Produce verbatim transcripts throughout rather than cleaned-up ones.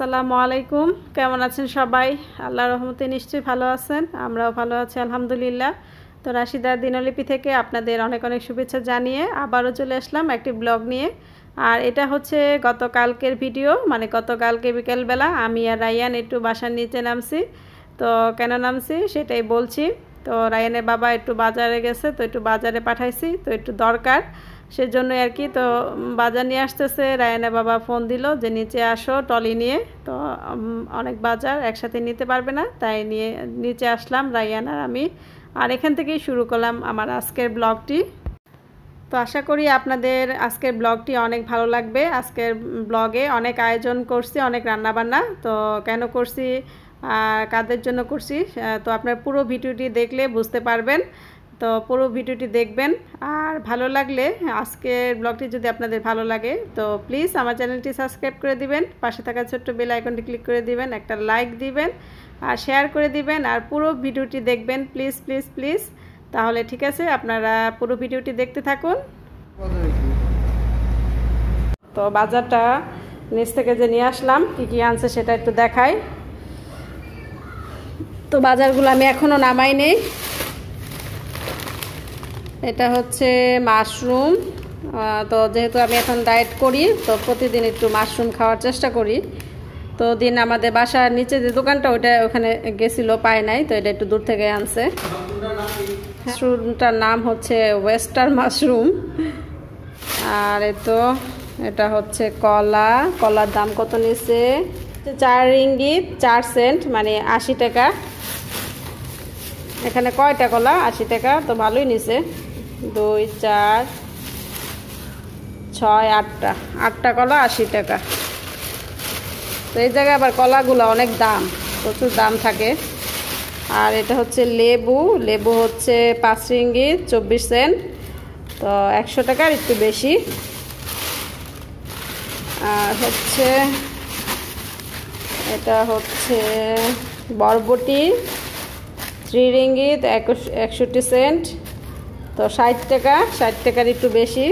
আসসালামু আলাইকুম। কেমন আছেন সবাই? আল্লাহর রহমতে নিশ্চয়ই ভালো আছেন, আমরাও ভালো আছি আলহামদুলিল্লাহ। তো রাশিদার দিনলিপি থেকে আপনাদের অনেক অনেক শুভেচ্ছা জানিয়ে আবারও চলে আসলাম একটি ব্লগ নিয়ে। আর এটা হচ্ছে গতকালকের ভিডিও, মানে গতকালকে বিকেলবেলা আমি আর রায়ান একটু বাসার নিচে নামছি। তো কেন নামছি সেটাই বলছি। তো রায়ানের বাবা একটু বাজারে গেছে, তো একটু বাজারে পাঠাইছি, তো একটু দরকার সেজন্য আর কি। তো বাজার নিয়ে আসতেছে, রায়ানের বাবা ফোন দিল যে নিচে আসো টলি নিয়ে। তো অনেক বাজার একসাথে নিতে পারবে না, তাই নিয়ে নিচে আসলাম রায়ান আর আমি। আর এখান থেকেই শুরু করলাম আমার আজকের ব্লগটি। তো আশা করি আপনাদের আজকের ব্লগটি অনেক ভালো লাগবে। আজকের ব্লগে অনেক আয়োজন করছি, অনেক রান্নাবান্না। তো কেন করছি আর কাদের জন্য করছি, তো আপনার পুরো ভিডিওটি দেখলে বুঝতে পারবেন। তো পুরো ভিডিওটি দেখবেন, আর ভালো লাগলে আজকের ব্লগটি যদি আপনাদের ভালো লাগে তো প্লিজ আমার চ্যানেলটি সাবস্ক্রাইব করে দিবেন, পাশে থাকা ছোট্ট বেল আইকনটি ক্লিক করে দিবেন, একটা লাইক দিবেন আর শেয়ার করে দিবেন, আর পুরো ভিডিওটি দেখবেন প্লিজ প্লিজ প্লিজ। তাহলে ঠিক আছে, আপনারা পুরো ভিডিওটি দেখতে থাকুন। তো বাজারটা নিচ থেকে যে নিয়ে আসলাম, কী কী আনছে সেটা একটু দেখাই। তো বাজারগুলো আমি এখনও নামাই নেই। এটা হচ্ছে মাশরুম। তো যেহেতু আমি এখন ডায়েট করি, তো প্রতিদিন একটু মাশরুম খাওয়ার চেষ্টা করি। তো দিন আমাদের বাসার নিচে যে দোকানটা ওইটা ওখানে গেছিলো, পায় নাই, তো এটা একটু দূর থেকে আনছে। মাশরুমটার নাম হচ্ছে ওয়েস্টার্ন মাশরুম। আর এ তো এটা হচ্ছে কলা। কলার দাম কত নিচ্ছে? চার রিঙ্গিত চার সেন্ট, মানে আশি টাকা। এখানে কয়টা কলা? আশি টাকা, তো ভালোই নিছে। দুই চার ছয় আটটা আটটা কলা আশি টাকা। তো এই জায়গায় আবার কলাগুলো অনেক দাম, প্রচুর দাম থাকে। আর এটা হচ্ছে লেবু। লেবু হচ্ছে পাঁচ রিঙ্গিত চব্বিশ সেন্ট, তো একশো টাকার একটু বেশি। আর হচ্ছে এটা হচ্ছে বরবটি, থ্রি রিঙ্গিত একষট্টি সেন্ট, তো ষাট টাকা, ষাট টাকার একটু বেশি।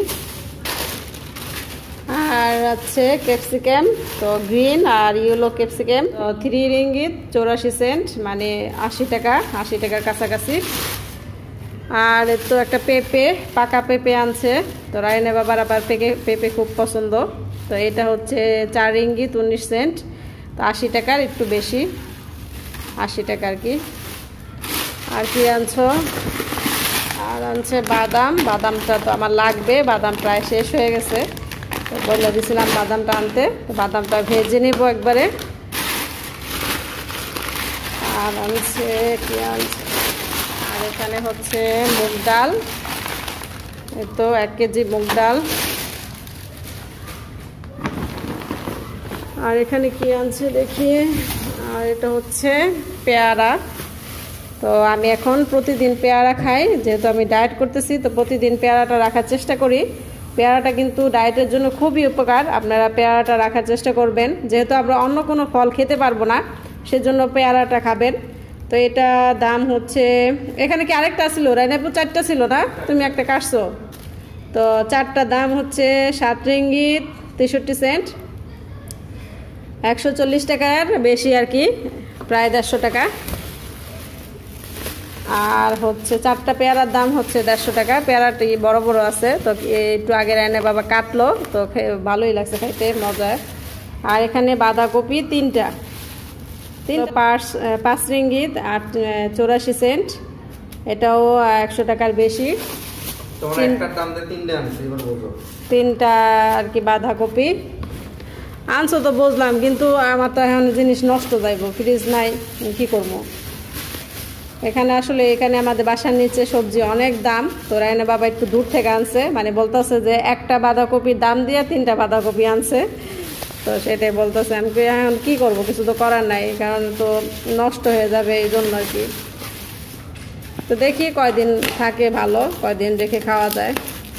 আর আছে ক্যাপসিকাম, তো গ্রিন আর ইয়েলো ক্যাপসিকাম, তো থ্রি রিঙ্গিত চৌরাশি সেন্ট, মানে আশি টাকা, আশি টাকার কাছাকাছি। আর তো একটা পেঁপে, পাকা পেঁপে আনছে। তো রায়নের বাবার আবার পেঁপে পেঁপে খুব পছন্দ। তো এটা হচ্ছে চার রিঙ্গিত উনিশ সেন্ট, তো আশি টাকার একটু বেশি, আশি টাকা আর কি। আর কি আনছো? আর আনছে বাদাম। বাদামটা তো আমার লাগবে, বাদাম প্রায় শেষ হয়ে গেছে, তো বলে দিয়েছিলাম বাদামটা আনতে। তো বাদামটা ভেজে নেবো একবারে। আর আনছে কি আনছে? আর এখানে হচ্ছে মুগ ডাল, এই তো এক কেজি মুগ ডাল। আর এখানে কি আনছে দেখি। আর এটা হচ্ছে পেয়ারা। তো আমি এখন প্রতিদিন পেয়ারা খাই, যেহেতু আমি ডায়েট করতেছি, তো প্রতিদিন পেয়ারাটা রাখার চেষ্টা করি। পেয়ারাটা কিন্তু ডায়েটের জন্য খুবই উপকার, আপনারা পেয়ারাটা রাখার চেষ্টা করবেন। যেহেতু আমরা অন্য কোনো ফল খেতে পারবো না, সেজন্য পেয়ারাটা খাবেন। তো এটা দাম হচ্ছে, এখানে কি আরেকটা ছিল? রায়নাপুর চারটা ছিল না, তুমি একটা কাটছো। তো চারটা দাম হচ্ছে সাত রিঙ্গিত তেষট্টি সেন্ট, একশো চল্লিশ টাকার বেশি আর কি, প্রায় দেড়শো টাকা। আর হচ্ছে চারটা পেয়ারার দাম হচ্ছে দেড়শো টাকা। পেয়ারাটি বড় বড় আছে, তো একটু আগে রায়না বাবা কাটলো, তো ভালোই লাগছে খাইতে, মজা। আর এখানে বাঁধাকপি তিনটা, তিন পাঁচ পাঁচ রিঙ্গিত আর চৌরাশি সেন্ট, এটাও একশো টাকার বেশি। তিনটা আর কি বাঁধাকপি আনছো, তো বুঝলাম, কিন্তু আমার তো এখন জিনিস নষ্ট যাইব, ফ্রিজ নাই, কি করবো। এখানে আসলে এখানে আমাদের বাসার নিচে সবজি অনেক দাম, তো রায়না বাবা একটু দূর থেকে আনছে, মানে বলতেছে যে একটা বাঁধাকপির দাম দিয়ে তিনটা বাঁধাকপি আনছে। তো সেটাই বলতেছে, আমি এখন কী করবো, কিছু তো করার নাই, কারণ তো নষ্ট হয়ে যাবে এই জন্য আর কি। তো দেখি কয়দিন থাকে ভালো, কয়দিন রেখে খাওয়া যায়।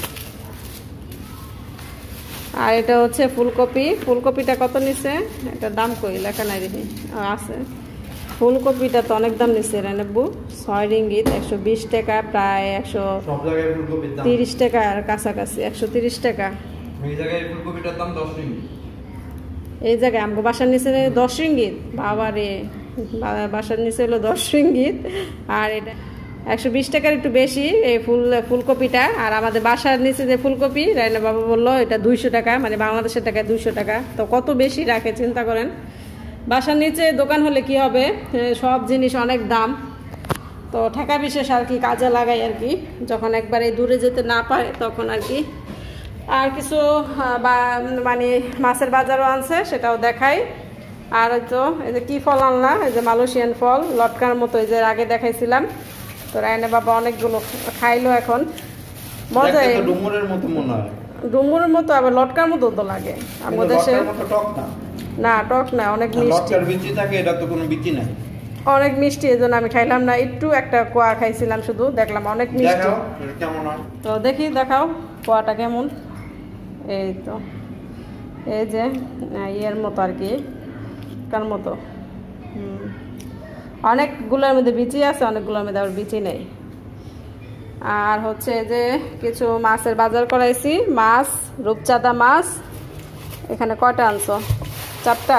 আর এটা হচ্ছে ফুলকপি। ফুলকপিটা কত নিচ্ছে? এটার দাম কই লেখা নাই দেখি, আছে। ফুলকপিটা তো অনেক দাম নিচ্ছে রায়নাব্বু, ছয় রিঙ্গিত একশো বিশ টাকা, প্রায় একশো তিরিশ টাকার কাছাকাছি, একশো তিরিশ টাকা। এই জায়গায় আমগো বাসার নিচে দশ রিঙ্গিত, বাবা রে, বাসার নিচে হলো দশ রিঙ্গিত, আর এটা একশো বিশ টাকার একটু বেশি এই ফুল ফুলকপিটা। আর আমাদের বাসার নিচে যে ফুলকপি, রায়না বাবা বললো এটা দুইশো টাকা, মানে বাংলাদেশের টাকায় দুইশো টাকা। তো কত বেশি রাখে চিন্তা করেন। বাসার নিচে দোকান হলে কি হবে, সব জিনিস অনেক দাম। তো ঠেকা বিশেষ আর কি কাজে লাগাই আর কি, যখন একবারে দূরে যেতে না পারে তখন আর কি। আর কিছু বা মানে মাছের বাজারও আনছে, সেটাও দেখাই। আর হয়তো এই যে কী ফল আনলাম, এই যে মালয়েশিয়ান ফল লটকার মতো, এই যে আগে দেখাইছিলাম। তো রায়না বাবা অনেকগুলো খাইলো এখন, মজা। ডুমুরের মতো মনে হয়, ডুমুরের মতো আবার লটকার মতো তো লাগে আমাদের দেশে। না টক না, অনেক মিষ্টি। বিচি থাকে, এটা তো কোনো বিচি নাই, অনেক মিষ্টি, এই জন্য আমি খাইলাম না। একটু একটা কোয়া খাইছিলাম শুধু, দেখলাম অনেক মিষ্টি। তো দেখি দেখাও কোয়াটা কেমন। এই তো এই যে ইয়ের মতো আর কি, কার মতো। হুম, অনেকগুলোর মধ্যে বিচি আছে, অনেকগুলোর মধ্যে আবার বিচি নেই। আর হচ্ছে যে কিছু মাছের বাজার করাইছি, মাছ রূপচাঁদা মাছ। এখানে কয়টা আনছো? চারটা।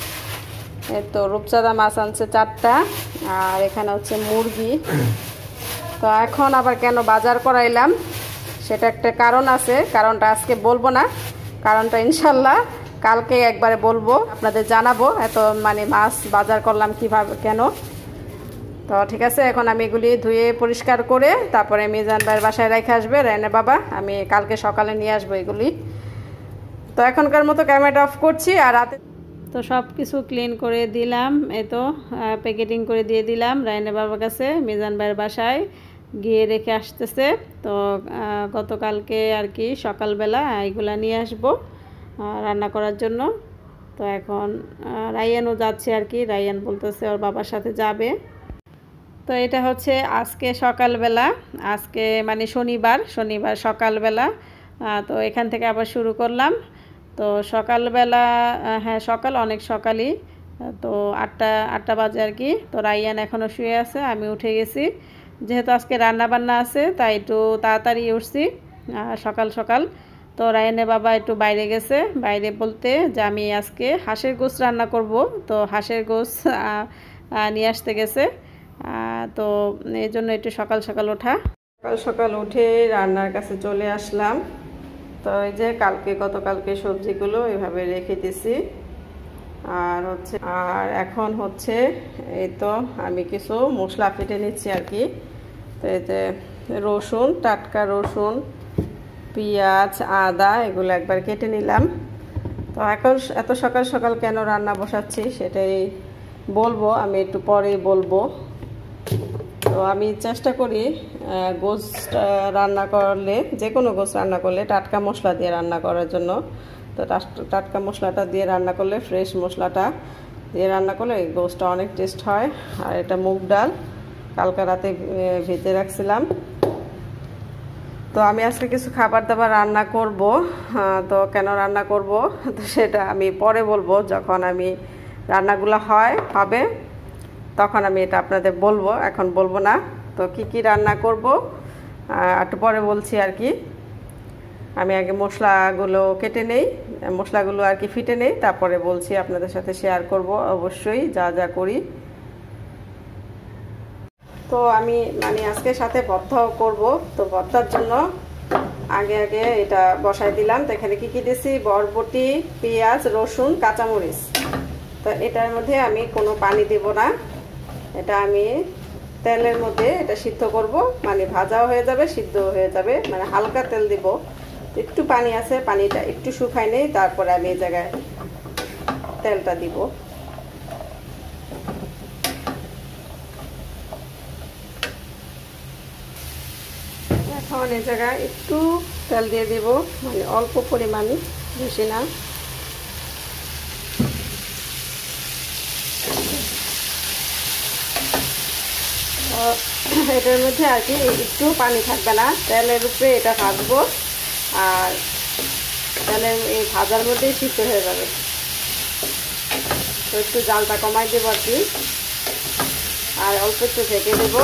এই তো রূপচাঁদা মাছ আনছে চারটা। আর এখানে হচ্ছে মুরগি। তো এখন আবার কেন বাজার করাইলাম সেটা একটা কারণ আছে, কারণটা আজকে বলবো না, কারণটা ইনশাল্লাহ কালকে একবারে বলবো, আপনাদের জানাবো এত মানে মাছ বাজার করলাম কিভাবে কেন। তো ঠিক আছে, এখন আমি এগুলি ধুয়ে পরিষ্কার করে তারপরে মিজান ভাইয়ের বাসায় রেখে আসবে রায়না বাবা, আমি কালকে সকালে নিয়ে আসবো এগুলি। তো এখনকার মতো ক্যামেরাটা অফ করছি। আর রাতে তো সব কিছু ক্লিন করে দিলাম, এ তো প্যাকেটিং করে দিয়ে দিলাম রায়না বাবার কাছে, মিজান ভাইয়ের বাসায় গিয়ে রেখে আসতেছে। তো গতকালকে আর কি সকালবেলা এগুলা নিয়ে আসবো রান্না করার জন্য। তো এখন রায়ানও যাচ্ছে আর কি, রায়ান বলতেছে ওর বাবার সাথে যাবে। তো এটা হচ্ছে আজকে সকালবেলা, আজকে মানে শনিবার, শনিবার সকালবেলা। তো এখান থেকে আবার শুরু করলাম। তো সকালবেলা, হ্যাঁ সকাল অনেক সকালই, তো আটটা আটটা বাজে আর কি। তো রায়ান এখনও শুয়ে আছে, আমি উঠে গেছি। যেহেতু আজকে রান্না বান্না আছে তাই একটু তাড়াতাড়ি উঠছি সকাল সকাল। তো রায়ানের বাবা একটু বাইরে গেছে, বাইরে বলতে যে আমি আজকে হাঁসের গোশ রান্না করব। তো হাঁসের গোশ নিয়ে আসতে গেছে। তো এই জন্য একটু সকাল সকাল ওঠা, সকাল সকাল উঠে রান্নার কাছে চলে আসলাম। তো এই যে কালকে গতকালকে সবজিগুলো এভাবে রেখে দিছি। আর হচ্ছে আর এখন হচ্ছে এই তো আমি কিছু মশলা কেটে নিচ্ছি আর কি। তো এই যে রসুন, টাটকা রসুন, পেঁয়াজ, আদা এগুলো একবার কেটে নিলাম। তো এখন এত সকাল সকাল কেন রান্না বসাচ্ছি সেটাই বলবো, আমি একটু পরেই বলবো। তো আমি চেষ্টা করি গোশ রান্না করলে, যে কোনো গোশ রান্না করলে টাটকা মশলা দিয়ে রান্না করার জন্য। তো টাটকা মশলাটা দিয়ে রান্না করলে, ফ্রেশ মশলাটা দিয়ে রান্না করলে গোশটা অনেক টেস্ট হয়। আর এটা মুগ ডাল কালকে রাতে ভেজে রাখছিলাম। তো আমি আজকে কিছু খাবার দাবার রান্না করব। তো কেন রান্না করব তো সেটা আমি পরে বলবো, যখন আমি রান্নাগুলো হয় হবে তখন আমি এটা আপনাদের বলবো, এখন বলবো না। তো কি কি রান্না করব একটু পরে বলছি আর কি। আমি আগে মশলাগুলো কেটে নেই, মশলাগুলো আর কি ফিটে নেই, তারপরে বলছি, আপনাদের সাথে শেয়ার করব অবশ্যই যা যা করি। তো আমি মানে আজকে সাথে ভর্তাও করব। তো ভর্তার জন্য আগে আগে এটা বসাই দিলাম। তো এখানে কি কি দিয়েছি, বরবটি, পেঁয়াজ, রসুন, কাঁচামরিচ। তো এটার মধ্যে আমি কোনো পানি দেব না, এটা আমি তেলের মধ্যে এটা সিদ্ধ করব, মানে ভাজাও হয়ে যাবে সিদ্ধও হয়ে যাবে, মানে হালকা তেল দিব। একটু পানি আছে, পানিটা একটু শুকাই নেই, তারপরে আমি এই জায়গায় তেলটা দিব। এখন এই জায়গায় একটু তেল দিয়ে দিব, মানে অল্প পরিমাণ, বেশি না। এটার মধ্যে আর কি একটু পানি থাকবে না, তেলের উপরে এটা ভাজবো, আর তেলের এই ভাজার মধ্যেই সিদ্ধ হয়ে যাবে। তো একটু জালটা কমাই দেবো আর কি, আর অল্প একটু ঢেকে দেবো।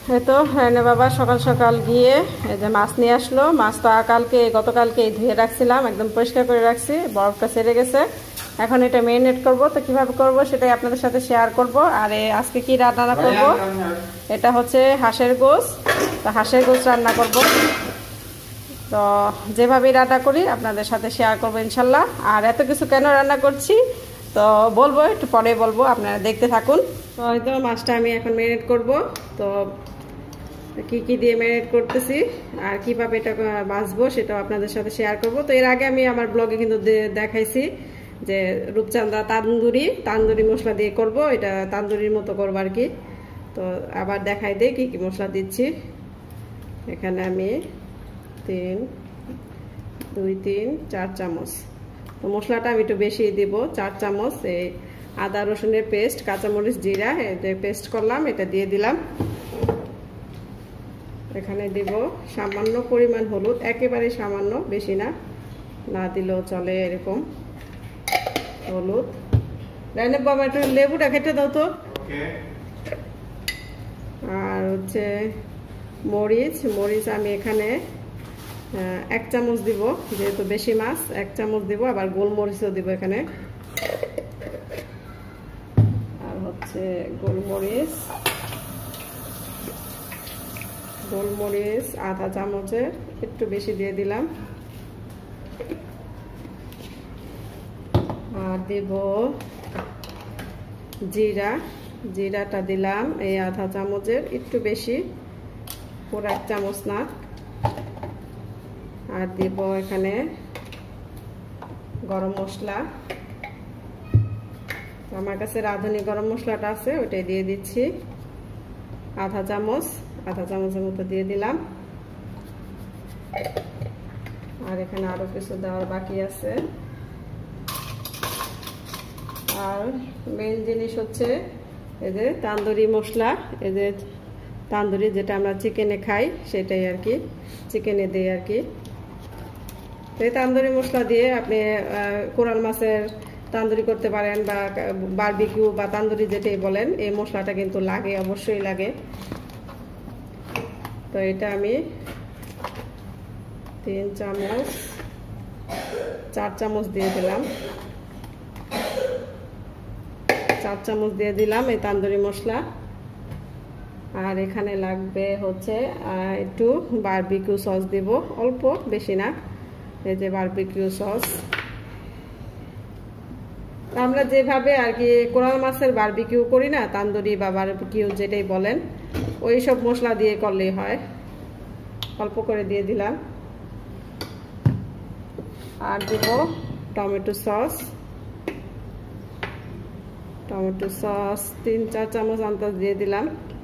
এই তো রায়না বাবা সকাল সকাল গিয়ে এই যে মাছ নিয়ে আসলো। মাছ তো কালকে গতকালকে ধুয়ে রাখছিলাম, একদম পরিষ্কার করে রাখছি, বরফটা ছেড়ে গেছে। এখন এটা ম্যারিনেট করব, তো কিভাবে করব সেটাই আপনাদের সাথে শেয়ার করব। আর আজকে কি রান্না করব, এটা হচ্ছে হাঁসের গোশ। তো হাঁসের গোশ রান্না করব, তো যেভাবেই রান্না করি আপনাদের সাথে শেয়ার করব ইনশাল্লাহ। আর এত কিছু কেন রান্না করছি তো বলবো, একটু পরে বলবো, আপনারা দেখতে থাকুন। তো হয়তো মাছটা আমি এখন ম্যারিনেট করব, তো কি কি দিয়ে ম্যারিনেট করতেছি আর কিভাবে এটা বাছবো সেটাও আপনাদের সাথে শেয়ার করব। তো এর আগে আমি আমার ব্লগে কিন্তু দেখাইছি যে রূপচাঁদা তান্দুরি তান্দুরি মশলা দিয়ে করব, এটা তান্দুরির মতো করবো আর কি। তো আবার দেখাই দিই কি কি মশলা দিচ্ছি। এখানে আমি তিন দুই তিন চার চামচ, তো মশলাটা আমি একটু বেশি দিব, চার চামচ। এই আদা রসুনের পেস্ট, কাঁচামরিচ, জিরা, এটা পেস্ট করলাম, এটা দিয়ে দিলাম। এখানে দিব সামান্য পরিমাণ হলুদ, একেবারে সামান্য, বেশি না, না দিলেও চলে এরকম হলুদ। রায়না বাবা একটু লেবুটা কেটে দাও তো। আর হচ্ছে মরিচ, মরিচ আমি এখানে এক চামচ দিব, যেহেতু বেশি মাছ এক চামচ দিব। আবার গোলমরিচও দিব এখানে। আর হচ্ছে গোলমরিচ, গোলমরিচ আধা চামচের একটু বেশি দিয়ে দিলাম। আর দেব জিরা, জিরাটা দিলাম এই আধা চামচের একটু বেশি, পুরো এক চামচ না। আর দেব এখানে গরম মশলা, আমার কাছে রাঁধুনি গরম মশলাটা আছে, ওটাই দিয়ে দিচ্ছি আধা চামচ, আধা চামচের মতো দিয়ে দিলাম। আর এখানে আরো কিছু দেওয়ার বাকি আছে। আর মেন জিনিস হচ্ছে এই যে তান্দুরি মশলা, এই যে তান্দুরি যেটা আমরা চিকেনে খাই সেটাই আর কি, চিকেনে দিই আর কি। এই তান্দুরি মশলা দিয়ে আপনি কোরাল মাছের তান্দুরি করতে পারেন, বা বারবিকিউ বা তান্দুরি যেটাই বলেন, এই মশলাটা কিন্তু লাগে, অবশ্যই লাগে। তো এটা আমি তিন চামচ চার চামচ দিয়ে দিলাম, চার চামচ দিয়ে দিলাম এই তান্দুরি মশলা। আর এখানে লাগবে হচ্ছে একটু বারবিকিউ সস দিব, অল্প, বেশি না। এই যে বারবিকিউ সস, আমরা যেভাবে আর কি কোরাল মাছের বারবিকিউ করি না, তান্দুরি বা বারবিকিউ যেটাই বলেন, ওই সব মশলা দিয়ে করলেই হয়। অল্প করে দিয়ে দিলাম। আর দেব টমেটো সস, টমেটো সস তিন চার চামচ আন্দাজ দিয়ে দিলাম।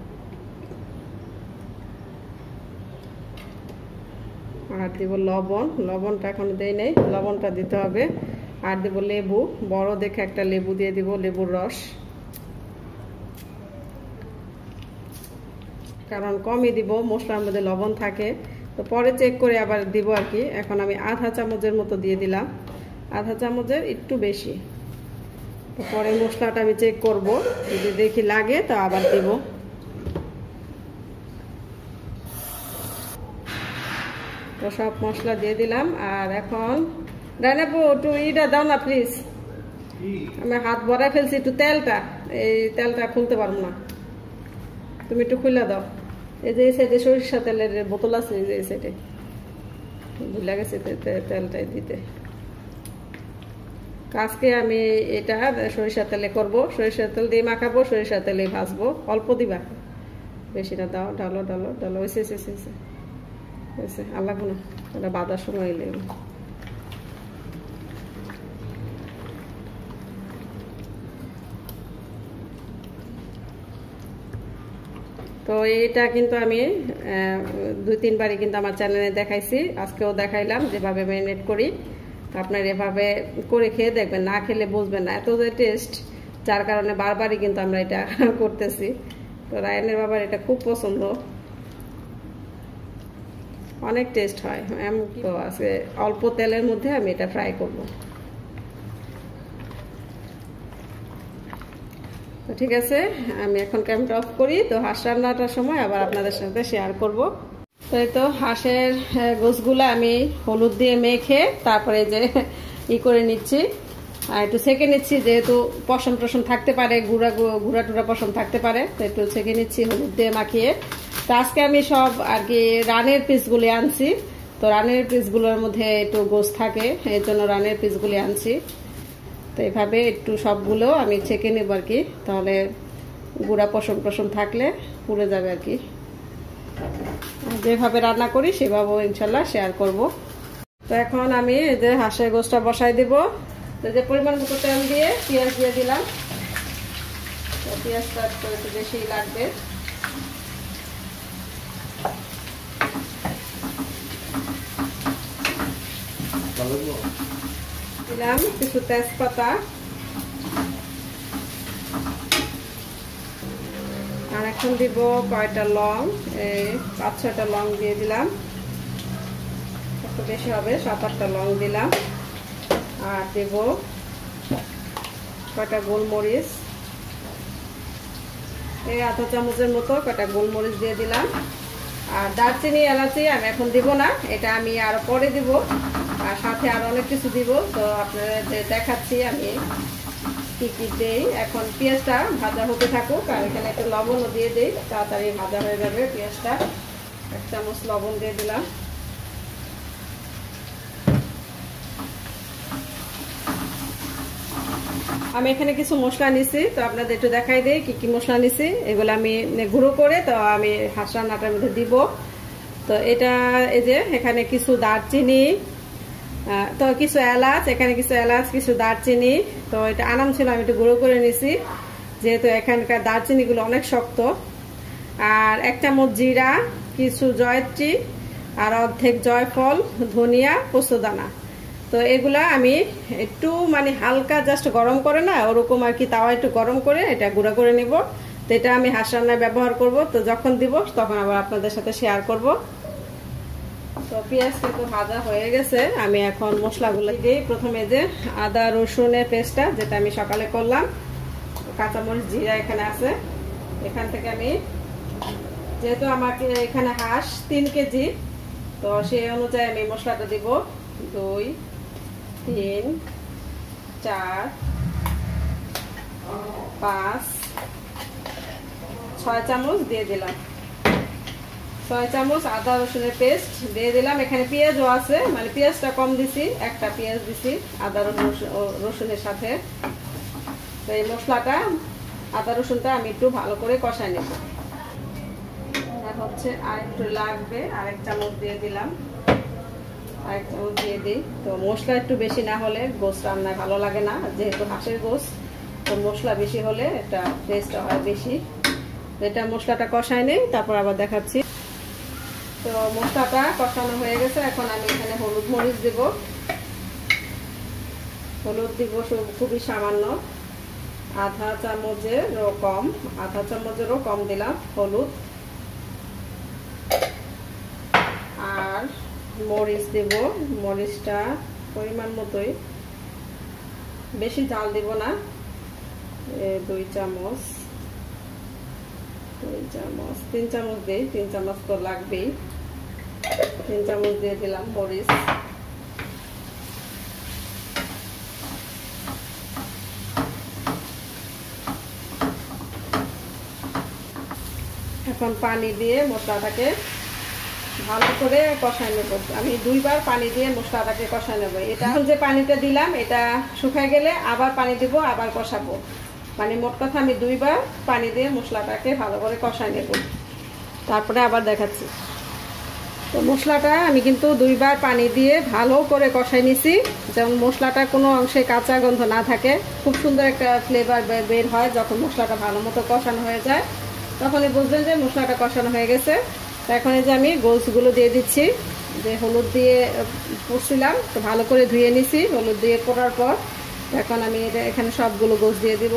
আর দেব লবণ, লবণটা এখন দেই নাই, লবণটা দিতে হবে। আর দেব লেবু, বড় দেখে একটা লেবু দিয়ে দিব, লেবুর রস, কারণ কমই দিব, মশলার মধ্যে লবণ থাকে, তো পরে চেক করে আবার দিব আর কি। এখন আমি আধা চামচের মতো দিয়ে দিলাম, আধা চামচের একটু বেশি। তো পরে মশলাটা আমি চেক করব, যদি দেখি লাগে তো আবার দিব। তো সব মশলা দিয়ে দিলাম। আর এখন রায়নাপু একটু ইটা দাও না প্লিজ, আমি হাত ভরা ফেলছি, একটু তেলটা, এই তেলটা খুলতে পারবো না, তুমি একটু খুলে দাও। এই যে এই সাইডে সরিষা তেলের বোতল আছে, এই যে এই সাইডে ভুলে গেছে তেলটাই দিতে। আজকে আমি এটা সরিষা তেলে করবো, সরিষা তেল দিয়ে মাখাবো, সরিষা তেলে ভাজবো, অল্প দিবা, বেশি না। দাও, ডালো ডালো ডালো, হয়েছে হয়েছে হয়েছে হয়েছে, আর লাগবো না, ওটা বাঁধার সময় এলে। তো এটা কিন্তু আমি দুই তিনবারই কিন্তু আমার চ্যানেলে দেখাইছি, আজকেও দেখাইলাম যেভাবে ম্যারিনেট করি। তো আপনারা এভাবে করে খেয়ে দেখবেন, না খেলে বুঝবেন না এত যে টেস্ট, যার কারণে বারবারই কিন্তু আমরা এটা করতেছি। তো রায়নের বাবার এটা খুব পছন্দ, অনেক টেস্ট হয়। তো আজকে অল্প তেলের মধ্যে আমি এটা ফ্রাই করব। তো ঠিক আছে, আমি এখন ক্যামেরা অফ করি। তো হাঁস রান্নাটার সময় আবার আপনাদের সাথে শেয়ার করব। তো এই তো হাঁসের গোশগুলো আমি হলুদ দিয়ে মেখে তারপরে যে ই করে নিচ্ছি, আর একটু সেঁকে নিচ্ছি, যেহেতু পশম টসম থাকতে পারে, গুঁড়া গুঁড়া টুড়া পশম থাকতে পারে, তো একটু সেঁকে নিচ্ছি হলুদ দিয়ে মাখিয়ে। তো আজকে আমি সব আর কি রানের পিসগুলি আনছি। তো রানের পিসগুলোর মধ্যে একটু গোশ থাকে, এই জন্য রানের পিসগুলি আনছি। তো এইভাবে একটু সবগুলো আমি ছেঁকে নেব আর কি, তাহলে গুঁড়া পশম টসম থাকলে পুড়ে যাবে আর কি। যেভাবে রান্না করি সেভাবেও ইনশাল্লাহ শেয়ার করব। তো এখন আমি এই যে হাঁসের গোশটা বসাই দেব। তো যে পরিমাণ মতো তেল দিয়ে পেঁয়াজ দিয়ে দিলাম, পেঁয়াজটা একটু বেশি লাগবে। দিলাম কিছু তেজপাতা, আর এখন দিব কয়টা লং, এই পাঁচ ছয়টা লং দিয়ে দিলাম, একটু বেশি হবে, সাত আটটা লং দিলাম। আর দেব কয়টা গোলমরিচ, এই আধা চামচের মতো কয়টা গোলমরিচ দিয়ে দিলাম। আর দারচিনি এলাচি আমি এখন দিব না, এটা আমি আরো পরে দিব, আর সাথে আরো অনেক কিছু দিব। তো আপনাদের দেখাচ্ছি আমি কি কি দেই। এখন পেঁয়াজটা ভাজা হতে থাকুক, আর এখানে একটু লবণও দিয়ে দিই, তাড়াতাড়ি ভাজা হয়ে যাবে পেঁয়াজটা। এক চামচ লবণ দিয়ে দিলাম। আমি এখানে কিছু মশলা নিছি, তো আপনাদের একটু দেখাই দিই কি কি মশলা নিছি। এগুলো আমি গুঁড়ো করে তো আমি হাঁস রান্নাটার মধ্যে দিব। তো এটা এই যে এখানে কিছু দারচিনি, তো কিছু এলাচ, এখানে কিছু এলাচ, কিছু দারচিনি। তো এটা আনাম ছিল, আমি একটু গুঁড়ো করে নিছি, যেহেতু এখানকার দারচিনিগুলো অনেক শক্ত। আর এক চামচ জিরা, কিছু জয়ত্রী, আর অর্ধেক জয়ফল, ধনিয়া, পোস্তদানা। তো এগুলা আমি একটু মানে হালকা জাস্ট গরম করে না ওরকম আর কি, তাওয়া একটু গরম করে এটা গুঁড়া করে নিব। তো এটা আমি হাঁস রান্নায় ব্যবহার করব। তো যখন দিব তখন আবার আপনাদের সাথে শেয়ার করব। তো পেঁয়াজ কিন্তু ভাজা হয়ে গেছে, আমি এখন মশলাগুলো দিই। প্রথমে যে আদা রসুনের পেস্টটা, যেটা আমি সকালে করলাম, কাঁচামরিচ, জিরা এখানে আছে। এখান থেকে আমি, যেহেতু আমাকে এখানে হাঁস তিন কেজি, তো সেই অনুযায়ী আমি মশলাটা দিব। দুই, তিন, চার, পাঁচ, ছয় চামচ দিয়ে দিলাম। ছয় চামচ আদা রসুনের পেস্ট দিয়ে দিলাম। এখানে পেঁয়াজও আছে, মানে পেঁয়াজটা কম দিছি, একটা পেঁয়াজ দিছি আদা রসুনের সাথে। তো এই মশলাটা, আদা রসুনটা আমি একটু ভালো করে কষাই নেব। হচ্ছে আর একটু লাগবে, আরেক চামচ দিয়ে দিলাম, আরেক চামচ দিয়ে দিই। তো মশলা একটু বেশি না হলে গোশ রান্নায় ভালো লাগে না, যেহেতু হাঁসের গোশ, তো মশলা বেশি হলে এটা টেস্টটা হয় বেশি। এটা মশলাটা কষাই নেই, তারপর আবার দেখাচ্ছি। তো মশলাটা কষানো হয়ে গেছে, এখন আমি এখানে হলুদ মরিচ দেব। হলুদ দিব খুবই সামান্য, আধা চামচেরও কম, আধা চামচেরও কম দিলাম হলুদ। আর মরিচ দেব, মরিচটা পরিমাণ মতোই, বেশি ঝাল দিব না। দুই চামচ, দুই চামচ, তিন চামচ দিই, তিন চামচ তো লাগবেই। তিন চামচ দিয়ে দিলাম মরিচ। এখন পানি দিয়ে মশলাটাকে ভালো করে কষাই নেব। আমি দুইবার পানি দিয়ে মশলাটাকে কষাই নেব। এটা যে পানিটা দিলাম এটা শুকায় গেলে আবার পানি দিব, আবার কষাবো। মানে মোট কথা আমি দুইবার পানি দিয়ে মশলাটাকে ভালো করে কষাই নেব, তারপরে আবার দেখাচ্ছি। তো মশলাটা আমি কিন্তু দুইবার পানি দিয়ে ভালো করে কষাই নিছি, যেমন মশলাটা কোনো অংশে কাঁচা গন্ধ না থাকে। খুব সুন্দর একটা ফ্লেভার বের হয় যখন মশলাটা ভালো মতো কষানো হয়ে যায়, তখনই বুঝবেন যে মশলাটা কষানো হয়ে গেছে। তো এখন এই যে আমি গোশগুলো দিয়ে দিচ্ছি, যে হলুদ দিয়ে পুষছিলাম, তো ভালো করে ধুয়ে নিছি হলুদ দিয়ে পোড়ার পর। এখন আমি এটা এখানে সবগুলো গোশ দিয়ে দিব।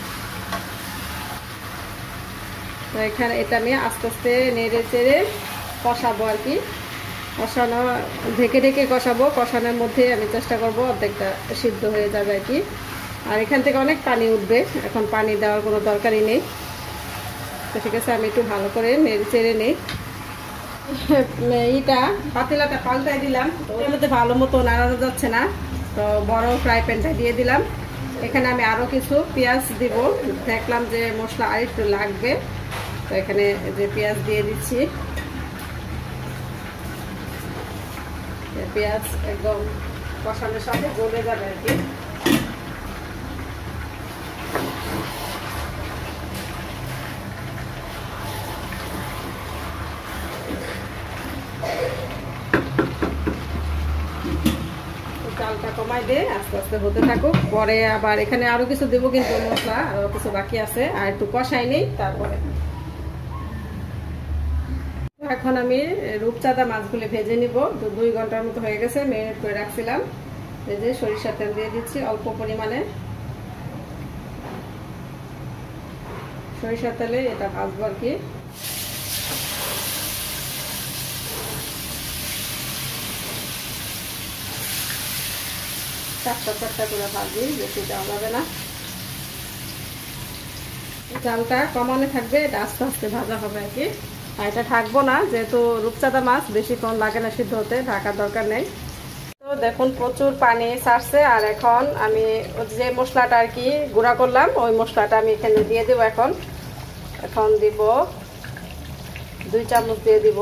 তো এখানে এটা আমি আস্তে আস্তে নেড়ে চেড়ে কষাবো আর কি। কষানো ঢেকে ঢেকে কষাবো, কষানোর মধ্যে আমি চেষ্টা করবো অর্ধেকটা সিদ্ধ হয়ে যাবে আর কি। আর এখান থেকে অনেক পানি উঠবে, এখন পানি দেওয়ার কোনো দরকারই নেই। তো ঠিক আছে, আমি একটু ভালো করে নেড়ে চেড়ে নিই। এইটা পাতিলাটা পাল্টাই দিলাম, তো ওর মধ্যে ভালো মতো নাড়ানো যাচ্ছে না, তো বড় ফ্রাই প্যানটা দিয়ে দিলাম। এখানে আমি আরও কিছু পেঁয়াজ দিব, দেখলাম যে মশলা আর একটু লাগবে, তো এখানে যে পেঁয়াজ দিয়ে দিচ্ছি। পেঁয়াজ একদম কষানোর সাথে গলে যাবে আর কি। চালটা কমাই দিয়ে আস্তে আস্তে হতে থাকুক, পরে আবার এখানে আরো কিছু দেবো, কিন্তু মশলা আরো কিছু বাকি আছে, আর একটু কষাই নেই তারপরে। এখন আমি রূপচাঁদা মাছগুলি ভেজে নিব। তো দুই ঘন্টার মতো হয়ে গেছে, ম্যারিনেট করে রাখছিলাম। এই যে সরিষার তেল দিয়ে দিচ্ছি অল্প পরিমাণে, সরিষার তেলে এটা ভাজবো আর কি। চারটা চারটা করে ভাজি, বেশি দেওয়া যাবে না। চালটা কমানো থাকবে, এটা আস্তে আস্তে ভাজা হবে আর কি। আর এটা ঢাকবো না, যেহেতু রূপচাঁদা মাছ বেশিক্ষণ লাগে না সিদ্ধ হতে, ঢাকার দরকার নেই। তো দেখুন প্রচুর পানি ছাড়ছে, আর এখন আমি যে মশলাটা আর কি গুঁড়া করলাম ওই মশলাটা আমি এখানে দিয়ে দেবো। এখন এখন দিব দুই চামচ দিয়ে দিব।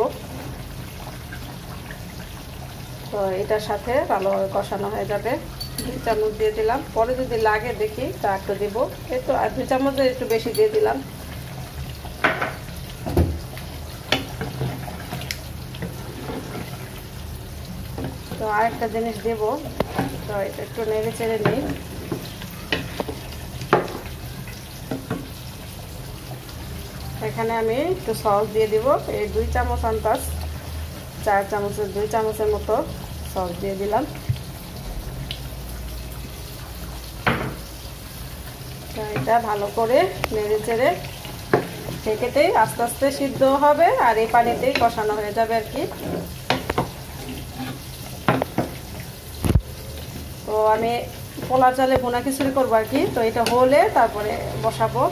তো এটার সাথে ভালোভাবে কষানো হয়ে যাবে। দুই চামচ দিয়ে দিলাম, পরে যদি লাগে দেখি তা একটু দিব। এই তো আর দুই চামচের একটু বেশি দিয়ে দিলাম। তো আরেকটা জিনিস দেব, তো এটা একটু নেড়ে চেড়ে নিই। এখানে আমি একটু সস দিয়ে দিব, এই দুই চামচ আন্দাজ, চার চামচের দুই চামচের মতো সস দিয়ে দিলাম। এটা ভালো করে নেড়ে চেড়ে ঢেকেতেই আস্তে আস্তে সিদ্ধ হবে, আর এই পানিতেই কষানো হয়ে যাবে আর কি। তো আমি পোলা চালে ভুনা খিচুড়ি করবো আর কি। তো এটা হলে তারপরে বসাবো।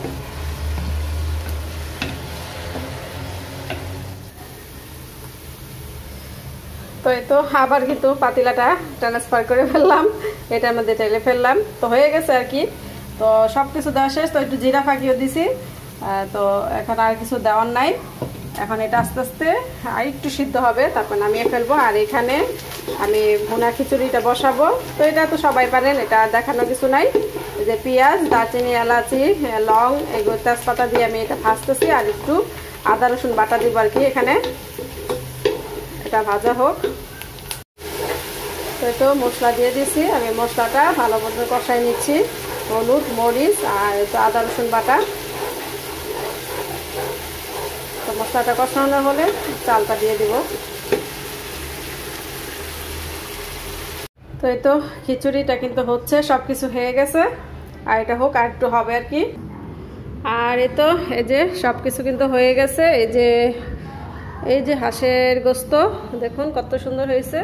তো এই তো আবার কিন্তু পাতিলাটা ট্রান্সফার করে ফেললাম, এটার মধ্যে ঢেলে ফেললাম। তো হয়ে গেছে আর কি। তো সব কিছু দেওয়া শেষ। তো একটু জিরা ফাঁকিও দিছি, তো এখন আর কিছু দেওয়ার নাই। এখন এটা আস্তে আস্তে আর একটু সিদ্ধ হবে, তারপর নামিয়ে ফেলবো। আর এখানে আমি ভুনা খিচুড়িটা বসাবো। তো এটা তো সবাই পারেন, এটা দেখানো কিছু নাই। যে পেঁয়াজ, দারচিনি, এলাচি, লং, এগুলো তেজপাতা দিয়ে আমি এটা ভাজতেছি, আর একটু আদা রসুন বাটা দিব আর কি এখানে। এটা ভাজা হোক। তো একটু মশলা দিয়ে দিচ্ছি, আমি মশলাটা ভালো মতো কষাই নিচ্ছি। হলুদ, মরিচ আর একটু আদা রসুন বাটা। তো মশলাটা কষানো হলে চালটা দিয়ে দিব। তো এই তো খিচুড়িটা কিন্তু হচ্ছে, সব কিছু হয়ে গেছে। আর এটা হোক, আর একটু হবে আর কি। আর এই তো এই যে সব কিছু কিন্তু হয়ে গেছে। এই যে এই যে হাঁসের গোস্ত দেখুন কত সুন্দর হয়েছে,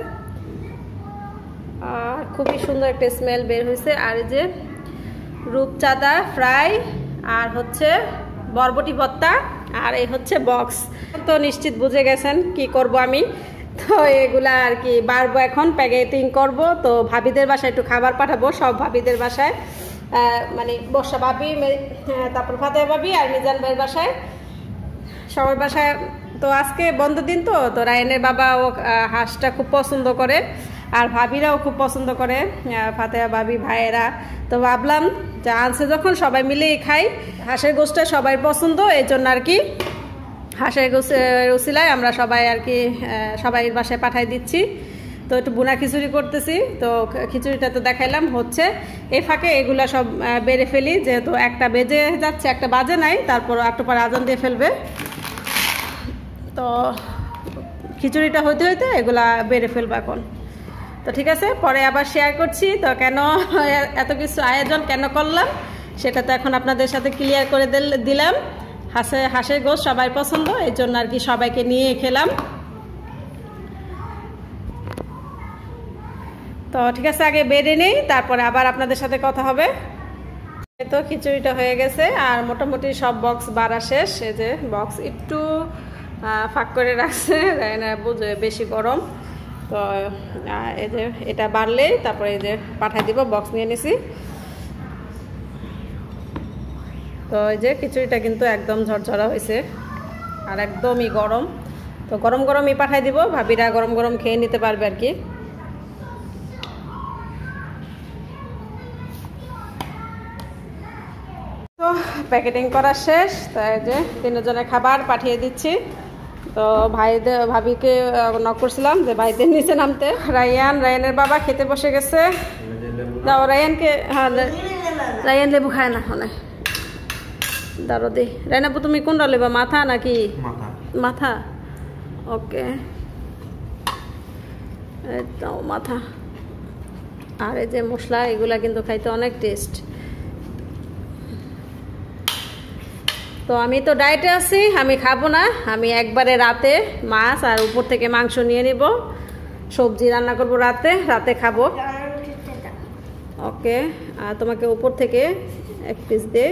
আর খুবই সুন্দর একটা স্মেল বের হয়েছে। আর এই যে রূপচাঁদা ফ্রাই, আর হচ্ছে বরবটি ভর্তা, আর এই হচ্ছে বক্স। তো নিশ্চিত বুঝে গেছেন কি করব আমি। তো এগুলা আর কি বাড়বো, এখন প্যাকেটিং করব। তো ভাবিদের বাসায় একটু খাবার পাঠাবো, সব ভাবিদের বাসায়, মানে বর্ষা ভাবি, তারপর ফাতেহা ভাবি আর মিজান ভাইয়ের বাসায়, সবার বাসায়। তো আজকে বন্ধ দিন, তো তো রায়নের বাবা ও হাঁসটা খুব পছন্দ করে, আর ভাবিরাও খুব পছন্দ করে, ফাতেহা ভাবি, ভাইয়েরা। তো ভাবলাম যে আনছে যখন সবাই মিলেই খাই। হাঁসের গোশটা সবাই পছন্দ, এই জন্য আর কি হাঁসের গোশের উসিলায় আমরা সবাই আর কি সবাই বাসায় পাঠাই দিচ্ছি। তো একটু বুনা খিচুড়ি করতেছি। তো খিচুড়িটা তো দেখাইলাম হচ্ছে, এই ফাঁকে এগুলা সব বেড়ে ফেলি, যেহেতু একটা বেজে যাচ্ছে, একটা বাজে নাই, তারপর একটু পর আজান দিয়ে ফেলবে। তো খিচুড়িটা হইতে হইতে এগুলা বেড়ে ফেলবো এখন। তো ঠিক আছে, পরে আবার শেয়ার করছি। তো কেন এত কিছু আয়োজন কেন করলাম সেটা তো এখন আপনাদের সাথে ক্লিয়ার করে দিলাম। হাঁসে হাঁসের গোশ সবাই পছন্দ, এই জন্য আর কি সবাইকে নিয়ে খেলাম। তো ঠিক আছে, আগে বেড়ে নেই, তারপরে আবার আপনাদের সাথে কথা হবে। তো খিচুড়িটা হয়ে গেছে আর মোটামুটি সব বক্স বাড়া শেষ। এই যে বক্স একটু ফাঁক করে রাখছে, বুঝে বেশি গরম। তো এই যে এটা বাড়লেই তারপরে এই যে পাঠাই দিব, বক্স নিয়ে নিছি। তো এই যে খিচুড়িটা কিন্তু একদম ঝরঝরা হয়েছে আর একদমই গরম। তো গরম গরমই পাঠাই দিব, ভাবিরা গরম গরম খেয়ে নিতে পারবে আর কি। তো প্যাকেটিং করা শেষ। তো এই যে তিনজনের খাবার পাঠিয়ে দিচ্ছি। তো ভাইদের ভাবিকে নক করছিলাম যে ভাইদের নিচে নামতে। রায়ান রায়ানের বাবা খেতে বসে গেছে। দাও রায়ানকে, হ্যাঁ রায়ান লেবু খায় না ওখানে, দাঁড়ো দি। রায়ান আপু তুমি কোনটা লেবা, মাথা নাকি মাথা? মাথা, ওকে দাও মাথা। আর এই যে মশলা, এগুলা কিন্তু খাইতে অনেক টেস্ট। তো আমি তো ডায়েটে আছি, আমি খাবো না। আমি একবারে রাতে মাছ আর উপর থেকে মাংস নিয়ে নিব, সবজি রান্না করব রাতে, রাতে খাবো। ওকে, আর তোমাকে উপর থেকে এক পিস দে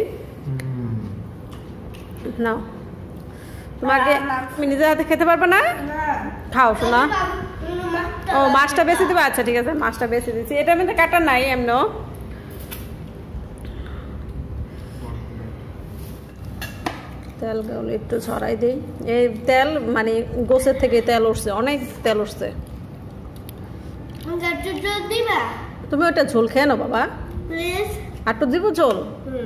নাও। তোমাকে তুমি নিজের হাতে খেতে পারবে না? খাও শোনা। ও মাছটা বেশি দেবে, আচ্ছা ঠিক আছে, মাছটা বেশি দিচ্ছি। এটা মধ্যে কাটা নাই এমনও। তেল গাউল একটু ছড়াই দিই। এই তেল মানে গোছের থেকে তেল উঠছে, অনেক তেল উঠছে। তুমি ওটা ঝোল খেয়ে নাও বাবা, আটটু দিব ঝোল।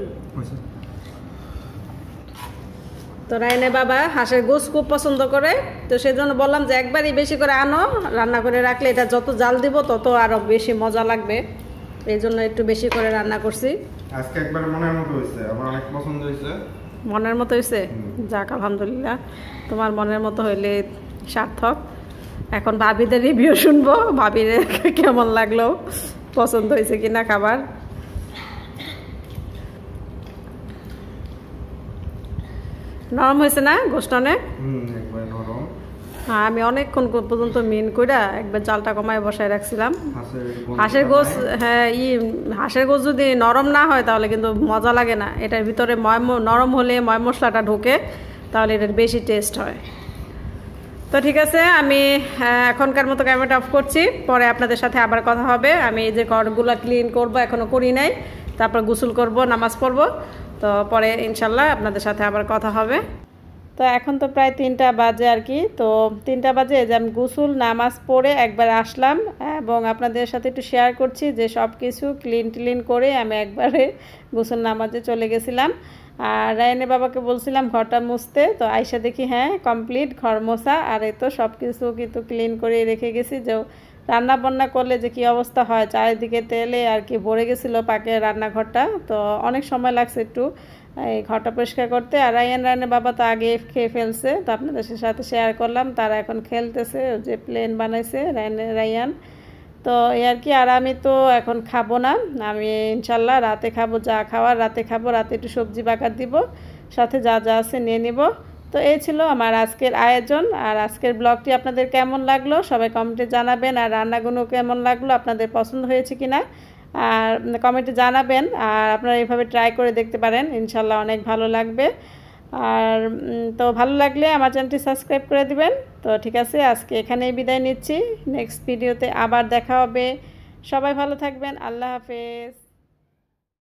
তো রায়নে বাবা হাঁসের গোশ খুব পছন্দ করে, তো সেজন্য বললাম যে একবারই বেশি করে আনো, রান্না করে রাখলে এটা যত জাল দিব তত আরো বেশি মজা লাগবে। এই জন্য একটু বেশি করে রান্না করছি। আজকে একবার মনের মতো হয়েছে, আমার অনেক পছন্দ হয়েছে। মনের মতো হয়েছে, যাক আলহামদুলিল্লাহ। তোমার মনের মতো হইলে সার্থক। এখন ভাবিদের রিভিউ শুনবো, ভাবির কেমন লাগলো, পছন্দ হয়েছে কিনা খাবার। নরম হয়েছে না গোশত অনেক? হ্যাঁ, আমি অনেকক্ষণ পর্যন্ত মিন কইরা একবার জালটা কমায় বসায় রাখছিলাম। হাঁসের গোশ, হ্যাঁ ই হাঁসের গোশ যদি নরম না হয় তাহলে কিন্তু মজা লাগে না। এটার ভিতরে ময় নরম হলে ময় মশলাটা ঢোকে, তাহলে এটার বেশি টেস্ট হয়। তো ঠিক আছে, আমি এখনকার মতো ক্যামেরাটা অফ করছি, পরে আপনাদের সাথে আবার কথা হবে। আমি এই যে ঘরগুলো ক্লিন করব, এখনও করি নাই, তারপর গোসল করব, নামাজ পড়ব। তো পরে ইনশাল্লাহ আপনাদের সাথে আবার কথা হবে। তো এখন তো প্রায় তিনটা বাজে আর কি। তো তিনটা বাজে যে আমি গোসল নামাজ পড়ে একবার আসলাম এবং আপনাদের সাথে একটু শেয়ার করছি যে সব কিছু ক্লিন টিলিন করে আমি একবারে গোসল নামাজে চলে গেছিলাম। আর রায়নের বাবাকে বলছিলাম ঘরটা মুছতে, তো আইসা দেখি হ্যাঁ কমপ্লিট ঘর মোছা। আর এই তো সব কিছু কিন্তু ক্লিন করে রেখে গেছি। যে রান্না বান্না করলে যে কি অবস্থা হয়, চারিদিকে তেলে আর কি ভরে গেছিলো পাকে রান্নাঘরটা। তো অনেক সময় লাগছে একটু এই ঘরটা পরিষ্কার করতে। আর রায়ান রায়নের বাবা তো আগে খেয়ে ফেলছে, তো আপনাদের সাথে শেয়ার করলাম। তারা এখন খেলতেছে, যে প্লেন বানাইছে রায়ান রায়ান। তো এই আর কি। আর আমি তো এখন খাবো না, আমি ইনশাল্লাহ রাতে খাবো, যা খাওয়ার রাতে খাবো। রাতে একটু সবজি বাগার দিব, সাথে যা যা আছে নিয়ে নিব। তো এই ছিল আমার আজকের আয়োজন। আর আজকের ব্লগটি আপনাদের কেমন লাগলো সবাই কমেন্টে জানাবেন। আর রান্নাগুলো কেমন লাগলো, আপনাদের পছন্দ হয়েছে কিনা আর কমেন্টে জানাবেন। আর আপনারা এইভাবে ট্রাই করে দেখতে পারেন, ইনশাল্লাহ অনেক ভালো লাগবে। আর তো ভালো লাগলে আমার চ্যানেলটি সাবস্ক্রাইব করে দিবেন। তো ঠিক আছে, আজকে এখানেই বিদায় নিচ্ছি, নেক্সট ভিডিওতে আবার দেখা হবে। সবাই ভালো থাকবেন, আল্লাহ হাফেজ।